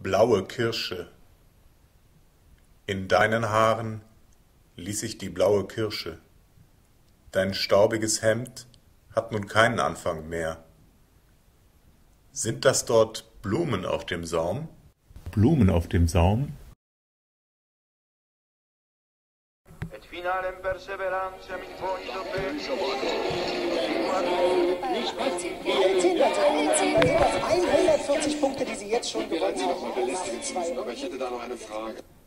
Blaue Kirsche. In deinen Haaren ließ ich die blaue Kirsche. Dein staubiges Hemd hat nun keinen Anfang mehr. Sind das dort Blumen auf dem Saum? Blumen auf dem Saum? Et finalem perseverantiam in fondo Sind das 140 Punkte, die Sie jetzt schon gewonnen haben? Aber ich hätte da noch eine Frage.